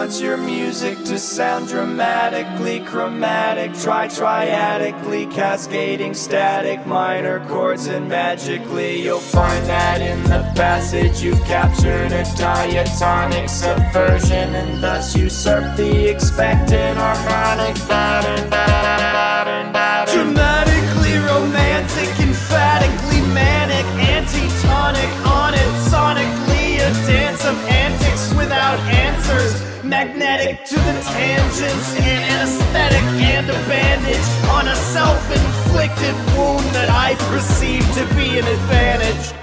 want your music to sound dramatically chromatic, triadically cascading static minor chords, and magically you'll find that in the passage you've captured a diatonic subversion, and thus usurp the expected harmonic pattern. Dramatically romantic, emphatically manic, antitonic on it, sonically a dance of antics without answers, magnetic to the tangents, and anesthetic and a bandage on a self-inflicted wound that I perceive to be an advantage.